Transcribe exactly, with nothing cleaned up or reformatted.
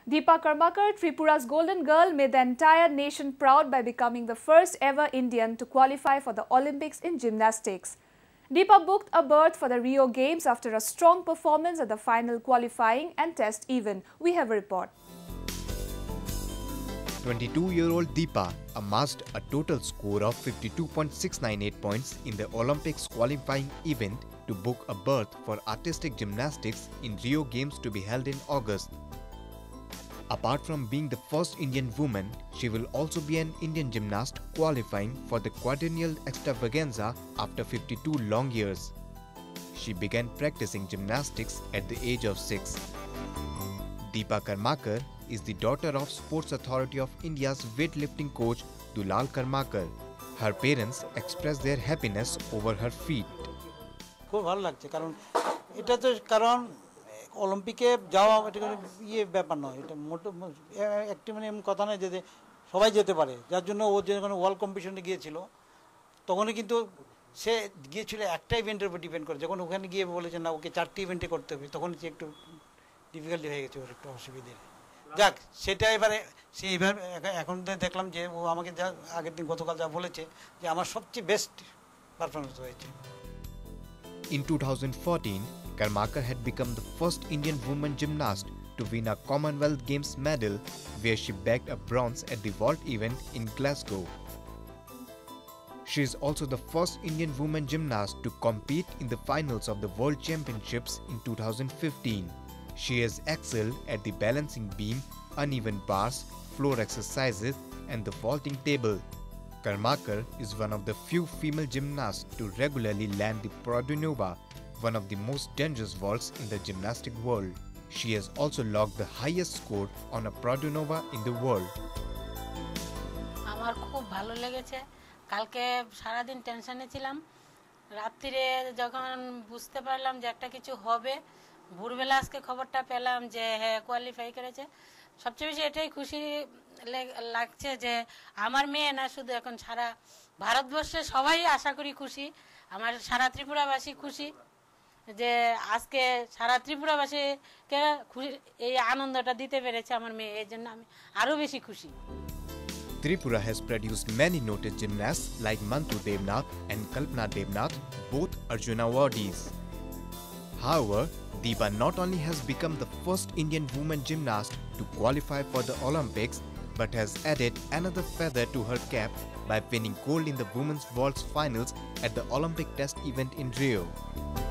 Dipa Karmakar, Tripura's golden girl, made the entire nation proud by becoming the first ever Indian to qualify for the Olympics in gymnastics. Dipa booked a berth for the Rio Games after a strong performance at the final qualifying and test event. We have a report. twenty-two-year-old Dipa amassed a total score of fifty-two point six nine eight points in the Olympics qualifying event to book a berth for artistic gymnastics in Rio Games to be held in August. Apart from being the first Indian woman, she will also be an Indian gymnast qualifying for the quadrennial extravaganza after fifty-two long years. She began practicing gymnastics at the age of six. Dipa Karmakar is the daughter of Sports Authority of India's weightlifting coach Dulal Karmakar. Her parents expressed their happiness over her feat. খুব ভালো লাগছে কারণ এটা তো কারণ অলিম্পিকে যাওয়া এটা কোনো ইয়ে ব্যাপার নয়, এটা মোটো একটি মানে এমন কথা নয় যে সবাই যেতে পারে, যার জন্য ও যখন ওয়ার্ল্ড কম্পিটিশনে গিয়েছিল তখনই কিন্তু সে গিয়েছিল একটা ইভেন্টের উপর ডিপেন্ড করে। যখন ওখানে গিয়ে বলেছে না ওকে চারটি ইভেন্টে করতে হবে, তখন সে একটু ডিফিকাল্টি হয়ে গেছে, ওর একটু অসুবিধে। যাক, সেটা এবারে সে এবার এখন দেখলাম যে ও আমাকে যা আগের দিন গতকাল যা বলেছে যে আমার সবচেয়ে বেস্ট পারফরমেন্স হয়েছে। In two thousand fourteen, Karmakar had become the first Indian woman gymnast to win a Commonwealth Games medal, where she bagged a bronze at the vault event in Glasgow. She is also the first Indian woman gymnast to compete in the finals of the World Championships in two thousand fifteen. She has excelled at the balancing beam, uneven bars, floor exercises, and the vaulting table. Karmakar is one of the few female gymnasts to regularly land the Produnova, one of the most dangerous vaults in the gymnastic world. She has also logged the highest score on a Produnova in the world. আমার খুব ভালো লেগেছে। কালকে সারা দিন টেনশনে ছিলাম, রাত্রিরে যখন বুঝতে পারলাম যে একটা কিছু হবে, ভোরবেলা আজকে খবরটা পেলাম যে হ্যাঁ কোয়ালিফাই করেছে। সবচেয়ে বেশি এটাই খুশি লাগছে যে আমার মেয়ে না, শুধু এখন সারা ভারতবর্ষে সবাই আশা করি খুশি, আমার সারা ত্রিপুরাবাসী খুশি যে আজকে সারা ত্রিপুরাবাসীকে এই আনন্দটা দিতে পেরেছে আমার মেয়ে, এই জন্য আমি আরো বেশি খুশি। Tripura has produced many noted gymnasts like Mantu Devnath and Kalpana Devnath, both Arjuna awardees. However, Dipa not only has become the first Indian woman gymnast to qualify for the Olympics, but has added another feather to her cap by winning gold in the women's vaults finals at the Olympic test event in Rio.